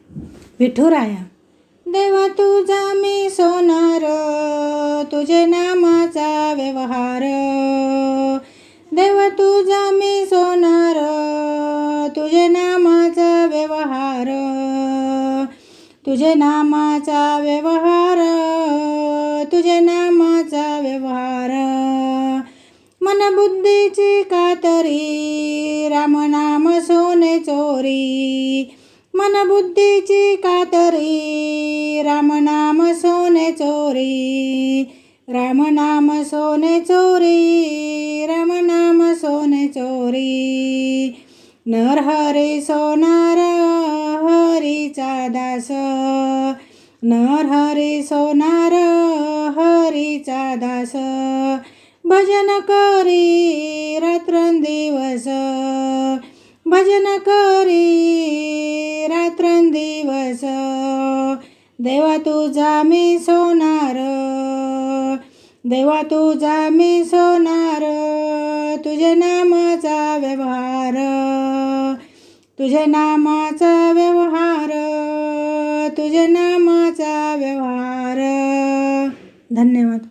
विठुराया. देवा तुझा मी सोनार, तुझे नामाचा व्यवहार. देवा तुझा मी सोनार, तुझे नामाचा व्यवहार. तुझे नामाचा व्यवहार, तुझे नामाचा व्यवहार. मन बुद्धीची कातरी, रामनाम सोने चोरी. मन बुद्धीची कातरी, रामनाम सोने चोरी. रामनाम सोने चोरी, रामनाम सोने चोरी. नरहरी सोनार, हरीचा दास. नरहरी सोनार, हरीचा दास. भजन करी रात्रंदिवस, भजन करी रात्रंदिवस. देवा तुझा मी सोनार, देवा तुझा मी सोनार. तुझे नामाचा व्यवहार, तुझे नामाचा व्यवहार. तुझे नामाचा व्यवहार. धन्यवाद.